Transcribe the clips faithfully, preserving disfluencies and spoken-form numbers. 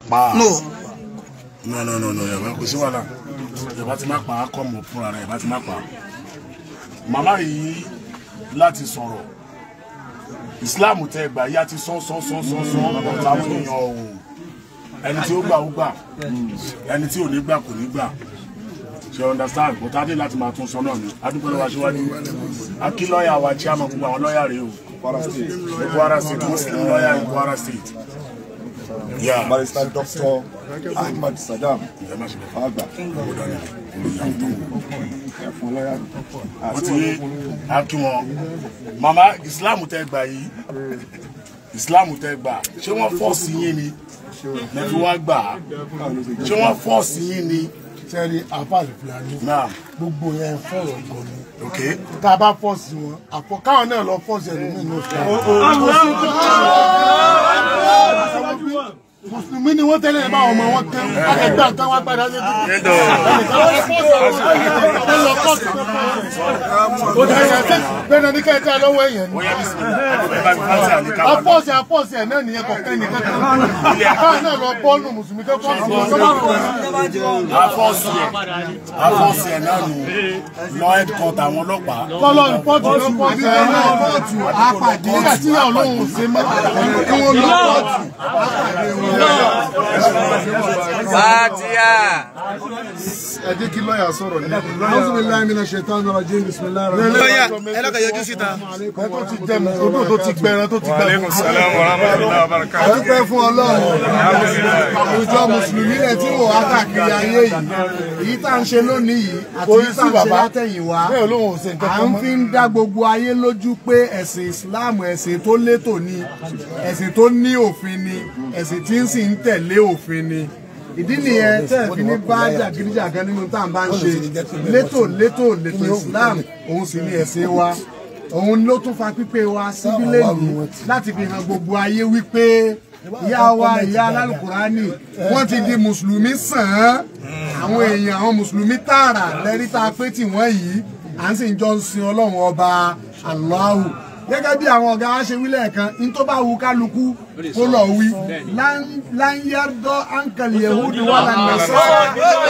No. No, no, no, no. Yàrá kò sí wàhálà. Yàrá ti máa pa á kọ́ mọ̀ fúnra rẹ̀. Yàrá ti máa pa á. Màmá yìí láti sọ̀rọ̀. Islam tẹ́ gbà yá ti sán sán sán sán sán ọ̀tá àwọn èèyàn o. Ẹni tí ó gbà ó gbà. Ẹni tí ò ní gbà kò ní gbà. Ṣé o understand? But a ní láti máa tún sọ náà ni. Adúgbò lọ́wọ́ aṣíwájú. Akí lọ́ọ̀yà wa chairman gbogbo àwọn lọ́ọ̀yà rèé o. Kwara State, Muslim lawyer in Kwara State. Yeah. Barrister Doctor Ahmad Saddam. Agba. Oti akiwon. Mama, Islam tẹ́ gbà yìí. Islam tẹ́ gbà. Ṣé wọ́n force yín ni? Ẹ fi wá gbà. Ṣé wọ́n force yín ni? Sẹ́ni àfàlù fúlàní. Naam. Gbogbo yẹn fọ̀rọ̀ gan ni. Okay. Tá a bá fọ́ọ̀sì wọn, àpọ̀ káwọn náà lọ fọ́ọ̀sì ẹlòmíì ní oṣù. Mùsùlùmí ni wọ́n tẹ́lẹ̀ bá ọmọ wọn kẹ́ akẹgbẹ́ àtàwọn wọn padà ṣe dúdú. Bẹ́ẹ̀ni ní kẹ́kẹ́ lọ́wọ́ èèyàn ni. Afọ́ọ̀sì afọ́ọ̀sì ẹ̀ náà nìyẹn kọ̀ọ̀kan nìkan kan. Káwọn náà lọ bọ́ọ̀lù mùsùlùmí kẹ́ fọ́ọ̀sì wọn. Afọ́ọ̀sì ẹ̀ afọ́ọ̀sì ẹ̀ náà nù lọ headquarter àwọn ọlọ́pàá. Kọ́lọ́ rìpọ́ọ̀tù ló pọ́ọ̀tù ẹ̀ náà pọ́ọ̀tù àpàdé. Nígbà tí ìyá Ọlọ́run ṣe mọ́ kí wọ́n lọ pọ́ọ̀tù àpàdé wọn. Fatiha. Ẹ jẹ́ kí lọ́yà sọ̀rọ̀ ní. Auzubillahi minash shaitani rajim, bismillahir rahmanir rahim. Lọ́yà ẹ lọ́kàn yọjú síta. Ẹ tó ti jẹ́ odò tó ti gbẹran tó ti gbẹ. Aleykum salaam wa rahmatullahi wa barakatuh. A dúpẹ́ fún Ọlọ́run. Àwùjọ Mùsùlùmí rẹ̀ tí wò á káàkiri ayé yìí. Èyí tá à ń ṣe lónìí yìí àti èyí tá à ń ṣe látẹ̀yìnwá. À ń fi ń dá gbogbo ayé lójú pé ẹ̀sìn Islam ẹ̀sìn tó létò ni, ẹ̀sìn tó ní òfin ni, ẹ̀sìn tí ń sì ń tẹ̀lé òfin ni. Ìdí nìyẹn tẹ́ ẹ̀ fi ní bá jàgídíjàgan nínú tá à ń bá ń ṣe létò létò létò Islam òun sì ni ẹ̀sìn wa. Òun ló tún fa pípé wa síbí lẹ́yìn láti fi hàn gbogbo ayé wípé ìyá wa ìyá alálùkùránì wọ́n ti di mùsùlùmí sàn án. Àwọn èèyàn àwọn mùsùlùmí tààrà lẹ́rí tá a pé tí wọ́n yìí à ń sì ń jọ ń sin Ọlọ́run ọba Allahu. Gẹ́gẹ́ bí àwọn ọ̀gá wa ṣe wí lẹ́ẹ̀kan ní tó bá wu kálukú kó lọ wí láńyárdọ́ áńkàlì yehudi wà lánàṣọ́.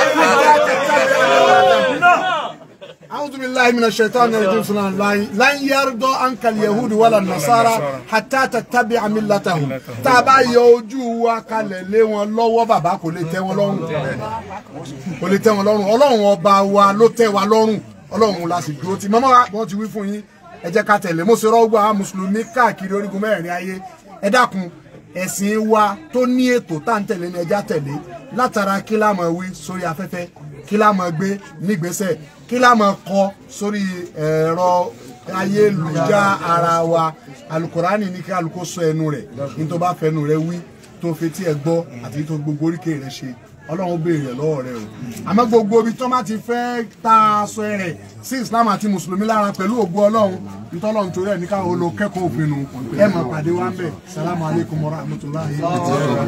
A'udhu billahi minash shaitani rajim. Lan yarda anka al-yahud wala an-nasara hatta tattabi'a millatahum. Tá bá yọ ojú wa kalẹ̀ lé wọn lọ́wọ́ bàbá kò lè tẹ́ wọn lọ́rùn. Kò lè tẹ́ wọn lọ́rùn. Ọlọ́run ọba wa ló tẹ́ wa lọ́rùn. Ọlọ́run la sì dúró tì. Mama wọ́n ti wí fún yín. Ẹ jẹ́ ká tẹ̀lé. Mo ṣe rọ́gbà àwọn mùsùlùmí káàkiri orígun mẹ́rin ayé. Ẹ dákun ẹ̀sìn wa tó ní ètò tá ń tẹ̀lé ní ẹja tẹ̀lé látara kí la máa wí sórí afẹ́fẹ́, kí la máa gbé nígbésẹ̀, kí la máa kọ sórí ẹ̀rọ ayélujára ara wa. Alukurani ní kí alukó sọ ẹnu rẹ̀ ní tó bá fẹnu rẹ̀ wí tó fetí ẹ gbọ́ àti tó gbogbo oríkèé rẹ̀ ṣe. Ọlọ́run béèrè lọ́wọ́ rẹ̀ o. Àmọ́ gbogbo ibi tó má ti fẹ́ ta aṣọ rẹ̀ sí Islam àti Mùsùlùmí lára pẹ̀lú ògo Ọlọ́run nítorí Ọlọ́run torí ẹ̀ ní káwọn olùkẹ́kọ̀ọ́ òfin nù ẹ̀ mọ̀ pàdé wa ń bẹ̀. Salamu alaikum wa rahmatullahi wa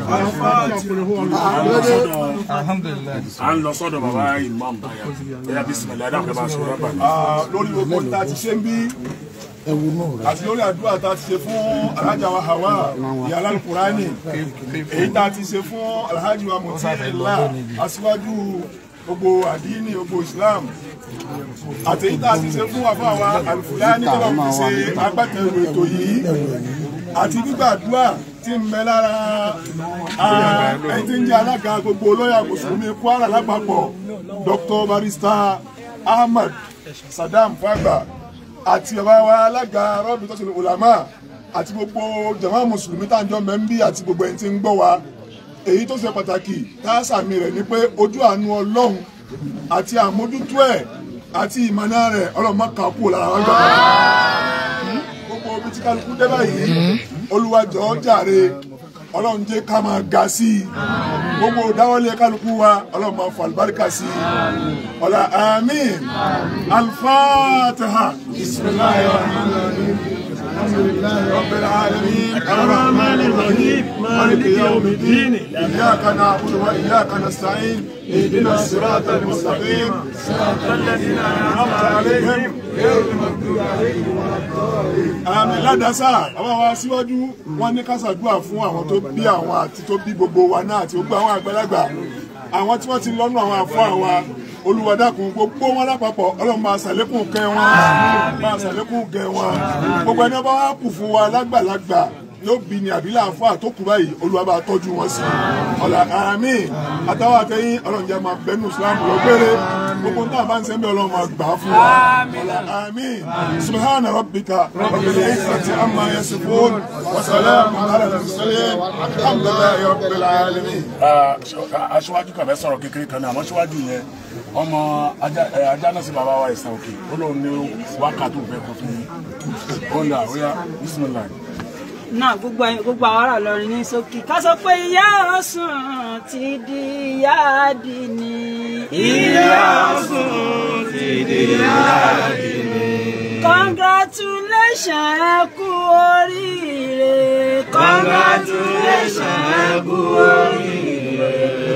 barakatuh. À ń lọ sọ́dọ̀ bàbá Imam Baya. Ẹ̀yà bismillah dáhùn bá aṣọ rábà ní. Lórí oko tá a ti ṣe ń bí àti lórí àdúrà tá a ti ṣe fún Alhaja wa Hawa ìyá Al-Qur'ani, èyí tá a ti ṣe fún Alhaji wa Mutila Asiwaju gbogbo Adinni gbogbo Islam, àti èyí tá a ti ṣe fún àfáà Al-Fulani tó lọ fi ṣe agbátẹrù ètò yìí, àti gbígbàdúrà tí ń bẹ lára ẹni tí ń jẹ́ alága gbogbo olóyà mùsùlùmí Kwara lápapọ̀ Doctor Barrister Ahmad Saddam Fagba, àti bàbá wa alága rọ́bì tó ṣe ulama, àti gbogbo jàmá mùsùlùmí tá à ń jọ mẹ́ńbí àti gbogbo ẹni tí ń gbọ́ wa. Èyí tó ṣe pàtàkì tá a sàmì rẹ̀ ni pé ojú àánú Ọlọ́run àti àmójútó ẹ̀ àti ìmọ̀nà rẹ̀ Ọlọ́run má kà kúrò lára wọn gbà. Gbogbo omi tí kálukú dé báyìí Olúwa jọ̀ọ́ jàre, Ọlọ́run jẹ́ ká máa ga sí i. Gbogbo dáwọ́lé kálukú wa Ọlọ́run máa fọ àlùbáríkà sí i. Ọ̀la àmín. Al-Fatiha. Bismillahir Rahmanir Rahim. Alhamdulillahi Rabbil Alamin. Ar-Rahmanir Rahim. Maliki Yawmiddin. إياك نعبد وإياك نستعين اهدنا الصراط المستقيم صراط الذين أنعمت عليهم غير المغضوب عليهم ولا الضالين. àmín. ládàásà àwọn àwọn aṣíwájú wọn ní ká ṣàdúrà fún àwọn tó bí àwọn àti tó bí gbogbo wa náà àti gbogbo àwọn àgbàlagbà àwọn tí wọ́n ti lọ́nà àwọn àfọ́ àwa Olúwa dákun gbogbo wọn lápapọ̀ Ọlọ́run máa ṣàlékún kẹ́ wọn máa ṣàlékún gẹ̀ wọn gbogbo ẹni bá wá kù fún wa lágbàlagbà yóò bí ní àbílẹ̀ àfọ́ àtọ́kù báyìí Olúwa bá tọ́jú wọn sí ọ̀là àmín. àtàwọn àtẹ̀yìn Ọlọ́run jẹ́ máa bẹ́nu Islam lọ́gbẹ́rẹ́ gbogbo náà bá ń sẹ́mi Ọlọ́run máa gbà fún wa ọ̀là àmín. subhana rabbika rabbil izzati amma yasifun wa salamun ala al-mursalin alhamdulillahi rabbil alamin. aṣíwájú kàfẹ́ sọ̀rọ̀ kékeré kan náà àmọ́ aṣíwájú yẹn ọmọ ajá náà sí bàbá wa ìsàn òkè ó lóun ní wákàtí òfin kò fún un ó là ó yá bísímìlà. náà gbogbo gbogbo àwọn ará Ìlọrin ní ṣókí ká sọ pé Ìyá Olosun ti di Ìyá Adinni. Ìyá Olosun ti di Ìyá Adinni. Congratulations, ẹ kú oríire. Congratulations, ẹ kú oríire.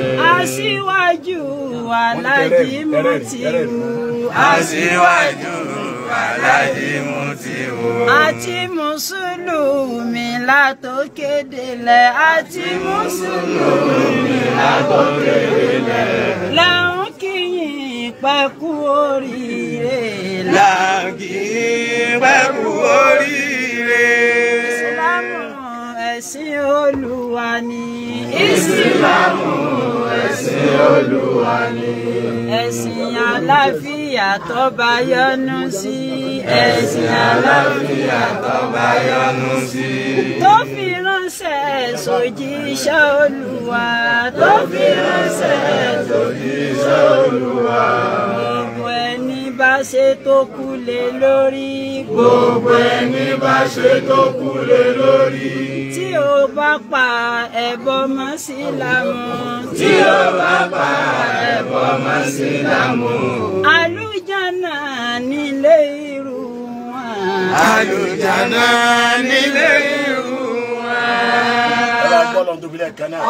Aṣíwájú Aláàjì Mutiwu. Aṣíwájú Aláàjì Mutiwu. Àti Mùsùlùmí látòkè délẹ̀. Àti Mùsùlùmí látòkè délẹ̀. Làwọn kì í pẹ́ kú oríire. Làwọn kì í pẹ́ kú oríire. Ìsìlámù ẹ̀sìn Olúwa ni. Ìsìlámù ẹ̀sìn Olúwa ni. Ẹ̀sìn àlàáfíà tó bá yọ́nú sí. Ẹ̀sìn àlàáfíà tó bá yọ́nú sí. Tó fi ránṣẹ́ sójíṣẹ́ Olúwa. Tó fi ránṣẹ́ sójíṣẹ́ Olúwa. Gbogbo ẹni bá ṣe tó kú lé lórí. Gbogbo ẹni bá ṣe tó kú lé lórí. Tí ó bá pa ẹbọ mọ́ Ìsìlámù. Tí ó bá pa ẹbọ mọ́ Ìsìlámù. Àlùjánnà nílé irú wọn. Àlùjánnà nílé irú wọn. ẹ bá gbọ́ lọ́n tóbi lẹ́ẹ̀kan náà.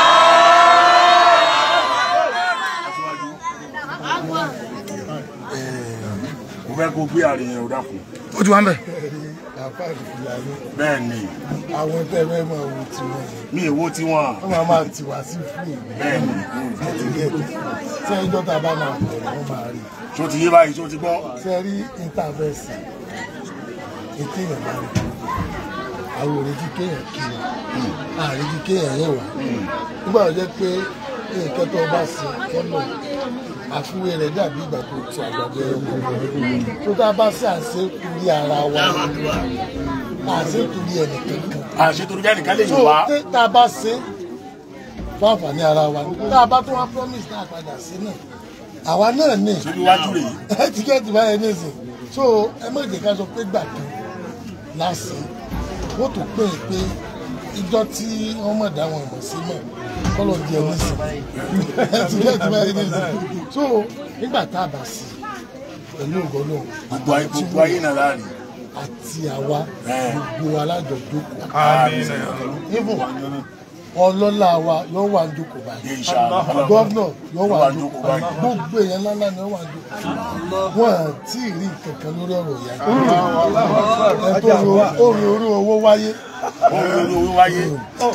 mo fẹ́ kó gbé àrùn yẹn ò dákun. ó ti wá ń bẹ̀. bẹ́ẹ̀ ni. àwọn tẹ́ fẹ́ máa wo tiwọn. mi ì wo tiwọn. wọ́n máa máa tiwa sí fún bẹ́ẹ̀ ni. ṣé ẹjọ́ tá a bá máa bẹ̀rẹ̀ wọ́n máa rí. ṣó ti yé báyìí ṣó ti gbọ́. ṣe rí intervention ètò èèyàn máa rí àwọn òrèjì kéèyàn kí wọn àrèjì kéèyàn yẹn wà nígbà tó jẹ́ pé nǹkan tó bá ṣe kọ́nà àfiwé rẹ̀ dàbí ìgbà tó ti àgbàdo ẹranko tó tá a bá ṣe àṣekúrí ara wa àṣekúrí ẹnìkankan àṣetorí ẹnìkan lè yìn wá. tó tá a bá ṣe fún àǹfààní ara wa tá a bá tó wá promise náà padà sí náà àwa náà ní síwájú rèé. ẹ ti kẹ́ ẹ ti báyẹn ní ìsìn so ẹ má jẹ́ ká sọ pé gbà kan lásì wọ́n tó pé pé ìjọ tí wọ́n mọ̀ dá wọn mọ̀ sí mọ̀ kọ́lọ̀ di ẹni sìn ẹ ti kẹ́ ẹ ti báyẹn ní ìsìn so nígbà tá a bá sí pẹ̀lú ògbọ́nà gbogbo ayé gbogbo ayé náà láàrin. àti àwa gbogbo alájọjókòó ibo ọlọ́lá wa yóò wà jókòó báyìí gọ́vnọ̀ yóò wà jókòó báyìí gbogbo èèyàn ńláńlá ni wọ́n wà jókòó wọn tí ì rí kankan lórí ọ̀rọ̀ ìyá ẹ tó orí orí owó wáyé. orí orí owó wáyé.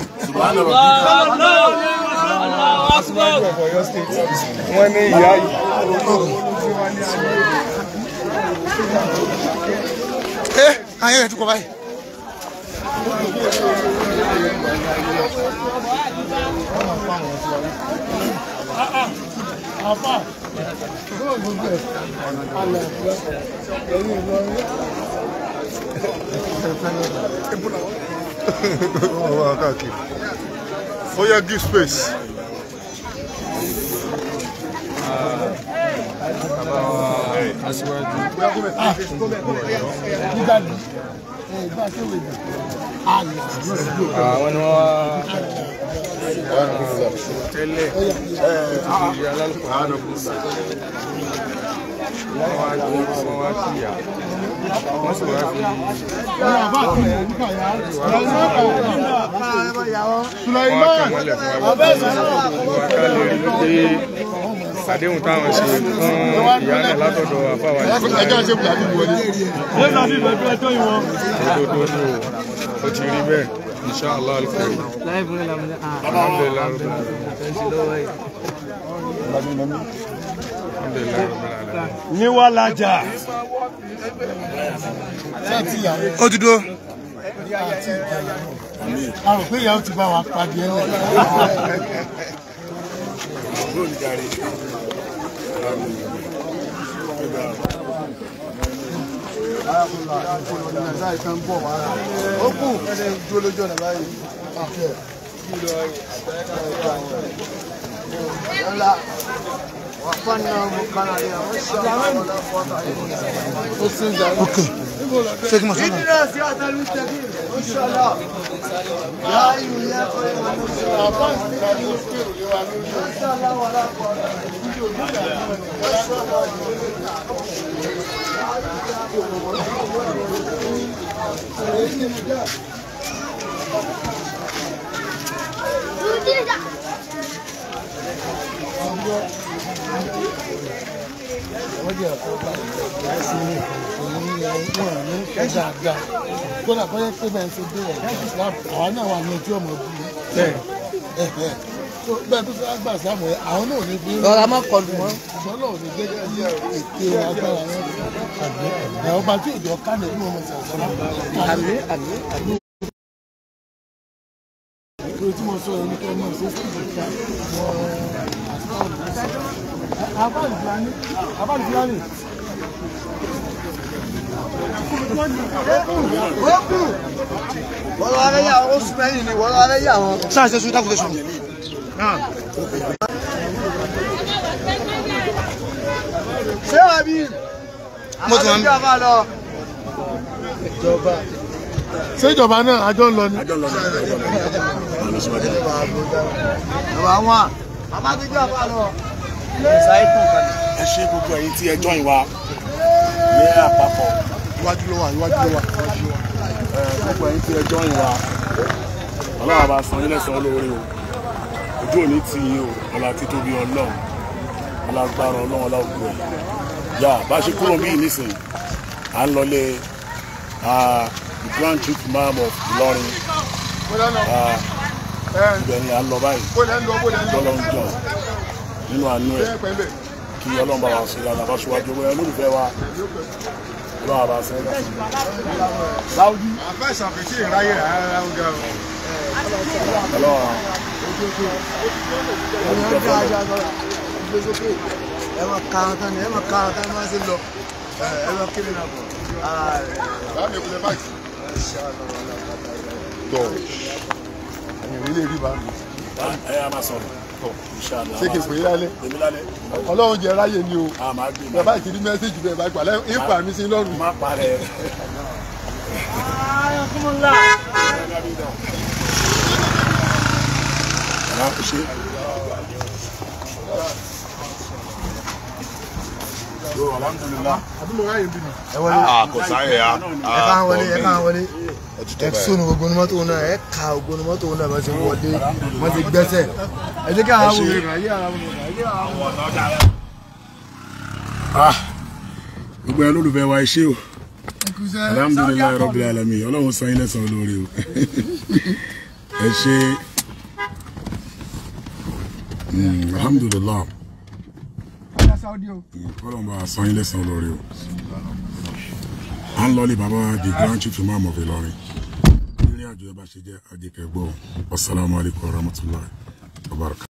wọ́n ní ìyá yìí. ẹ ayé rẹ̀ tún kọ báyìí. Apa? Oh yeah, give space. Asiwaju. Àwọn ni wọ́n tẹ́lẹ̀ ìyá alálùkò. àdéhùn táwọn ṣe fún ìyá náà látọ̀dọ̀ àfáwà ẹjọ́ ṣe bùdá bíbu wọlé. òdodo ni o ó ti rí bẹ́ẹ̀ inshallah alukoro. alhamdulilayi ní wàá lajà. ó ti dúró. a rò pé ìyá ó ti bá wa pàdé ẹ̀ Okay. Ṣé kí n máa sọ́nà? kódà kọ́ yẹ pé bẹ́ẹ̀ ṣe dé ẹ̀ àwọn náà wà ní ojú ọmọ bí bẹ́ẹ̀ tó fẹ́ gbà sáàmù ẹ̀ àwọn náà ò ní bí Ọ̀rọ̀ a máa kọlù wọn. ṣùgbọ́n náà ò ní jẹ́ kí ètè agbára wọn ẹ̀ ọba tí òjò ká lè ní ọmọ ìṣàkóso. Àmì àmì àmì. Ìgbà tí mo sọ ẹni tó náà ṣe fún ìgbà àbáàlì fúlàní àbáàlì fúlàní. Wọ́n lọ arẹ́ yà wọ́n, ó sún mẹ́yìn ni wọ́n lọ arẹ́ yà wọ́n. Sáà ṣe sùn dákùn ṣe sùn. Ṣé wàá bí? Mo ti wọ́n mi. Ìjọba. Ṣé ìjọba náà àjọ ń lọ ni? àjọ ń lọ ní Bàbá wọn, bàbá ti jẹ́ àbá lọ. ẹ ṣe gbogbo ẹ̀yin tí ẹ join wa ní àpapọ̀ Iwájú ló wà, iwájú ló wà. gbogbo ẹ̀yin tí ẹ join wa ọlọ́run bá san yín lẹ́san olóore o ojú òní ti yín o ọlá títóbi ọlọ́run ọlá agbára ọlọ́run ọlá ògbó ẹ̀ yá bá ṣe kúrò bí nísìnyí à ń lọlé the grand chief imam of Ilorin ibẹ̀ ni à ń lọ báyìí ọlọ́run jọ nínú àánú ẹ̀ kí ọlọ́run bá wa ṣe dáadáa bá ṣíwájú owó ẹ lólùfẹ́ wa ọlọ́run àbá ṣe é láwùjí Àfẹ́ ìṣàfẹ́sí ìráyè rárá ń ga o. ọlọ́run Ẹ máa ka àwọn tán ni, ẹ máa ka àwọn tán ni máa ṣe lọ. Ẹ máa kéré náà bọ̀. Báwo ni ìpínlẹ̀ báyìí? Tọ́ ẹ̀yìn rí lè rí bá mi. ẹ yà máa sọ̀rọ̀ Ṣé kì í pè é lálẹ́? èmi lálẹ́ Ọlọ́run jẹ ráyè ni o. a máa gbé Bàbá ìkíní mẹ́sẹ̀jì bẹ́ẹ̀ bá gbà lẹ́yìn ìpà mi sí lọ́rùn. má parẹ́ ṣe yóò alhamdulillah Àbúrò ráyè bí mi. Ẹ wọlé. kò sáyé ya. Ẹ ká wọlé, ẹ ká wọlé. Ẹ sónù gbogbo ní mọ́tò náà, ẹ ka gbogbo ní mọ́tò náà bá ti wọlé, wọ́n ti gbẹ́sẹ̀. Ẹ jẹ́ kí àwọn àwọn òwe rẹ̀ yé àwọn òwe rẹ̀ yé àwọn òwe rẹ̀. gbogbo ẹ lólùfẹ́ wa ṣé o alhamdulilayi rabbil alamin ọlọ́run san yín lẹ́san olóore o ẹ ṣé alhamdulilayi ọlọ́run bá san yín lẹ́san olóore o à ń lọlé bàbá the grand chief imam of Ilorin ìrìn àjò ẹ bá ṣe jẹ́ ajẹkẹgbọ́ wasalaamualeykum wa rahmatulahi wa barakatuh.